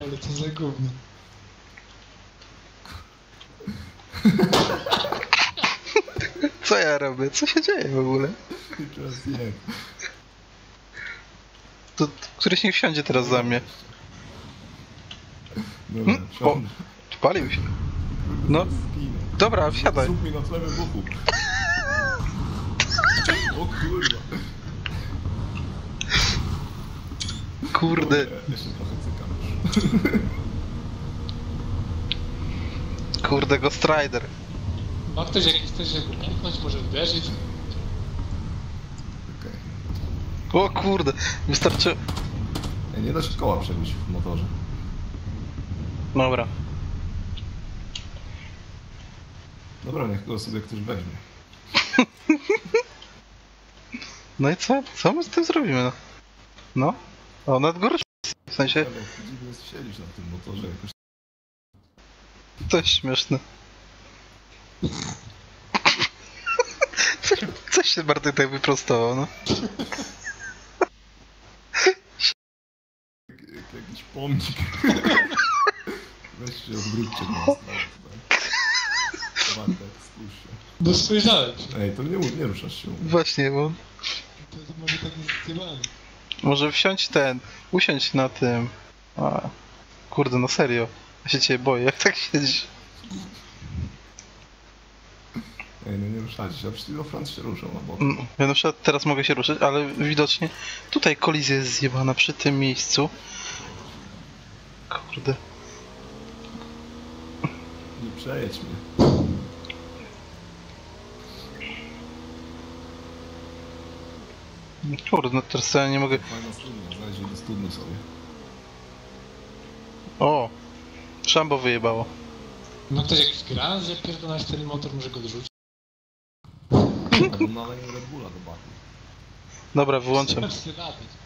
Ale co za gówno. Co ja robię? Co się dzieje w ogóle? Teraz nie. To któryś niech wsiądzie teraz za mnie. Dobra, O, palił się. No, dobra, wsiadaj. Zrób mi na tle wybuchu. O kurwa. Kurde. Jeszcze trochę cykam. Kurde, Ghost Rider. Ma ktoś jakiś coś, żeby pęknąć, może uderzyć? Okej. O kurde, wystarczy... Ej, nie da się koła przebić w motorze. Dobra. Dobra, niech go sobie ktoś weźmie. No i co? Co my z tym zrobimy? No? No? O, nawet gorszy. W sensie, Ale jak dziwnie jest siedzieć na tym motorze jakoś. to jest śmieszne. Coś się Bartek tak wyprostował, no. Jak jakiś pomnik. Weź się odwróćcie na stronę. Bartek, spójrz się. No spojrzałem się. Ej, to nie ruszasz się. Właśnie, bo... To może tak jest zjebany. Może usiądź na tym... A, kurde, no serio. Ja się ciebie boję, jak tak siedzisz. Ej, no nie ruszacie się, a przecież do Franc się ruszą na bok. Ja na przykład teraz mogę się ruszyć, ale widocznie tutaj kolizja jest zjebana przy tym miejscu. Kurde. Nie przejedź mnie. Kurde, no teraz ja nie mogę... Fajna studnia, zajdzie do studni sobie. O! Szambo wyjebało. Ma ktoś jakiś granat, że pierdolać ten motor, może go odrzucić? Albo nalej Red Bulla do baku. Dobra, wyłączam. Trzeba się latać.